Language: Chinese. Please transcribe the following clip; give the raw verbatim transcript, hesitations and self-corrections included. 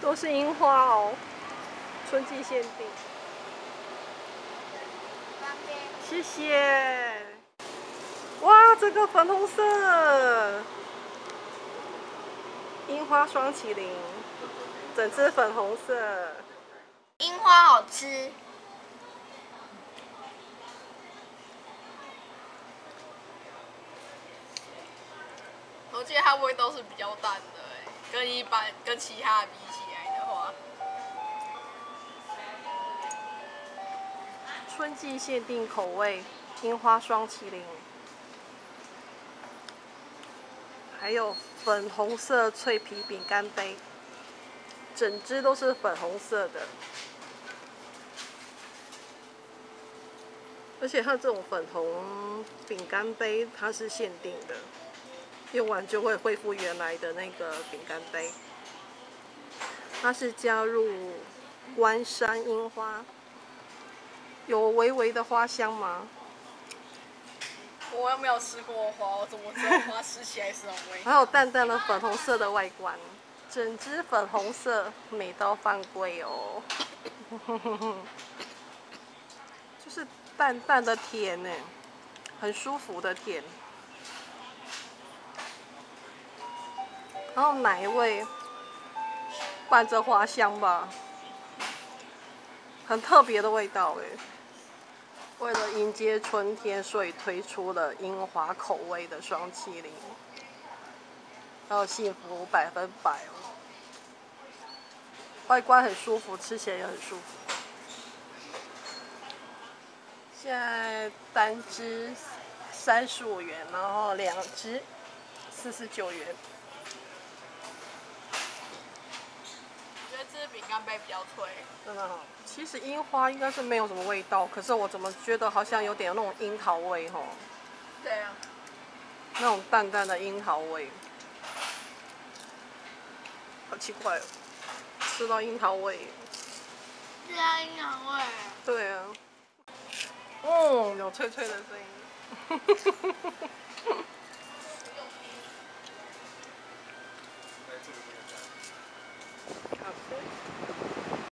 都是樱花哦，春季限定。谢谢。哇，这个粉红色，樱花双麒麟，整只粉红色。 樱花好吃。 我记得它味道是比较淡的，哎，跟一般跟其他的比起来的话。 春季限定口味，樱花双麒麟，还有粉红色脆皮饼干杯，整只都是粉红色的，而且它这种粉红饼干杯它是限定的，用完就会恢复原来的那个饼干杯。它是加入关山樱花。有微微的花香吗？ 我又没有吃过花，我怎么知道花吃起来是什么味道？ 还有淡淡的粉红色的外观，整只粉红色，美到犯规哦！就是淡淡的甜呢，很舒服的甜，然后奶味伴着花香吧，很特别的味道哎。为了迎接春天，所以推出了樱花口味的双麒麟，还有幸福百分百哦。外观很舒服，吃起来也很舒服。现在单只三十五元，然后两只四十九元。 我觉得这支饼干杯比较脆。 真的哈、哦，其实樱花应该是没有什么味道，可是我怎么觉得好像有点那种樱桃味哈、哦？ 对啊。 那种淡淡的樱桃味，好奇怪哦，吃到樱桃味。 是啊，樱桃味。 对啊。嗯，有脆脆的声音。好吃。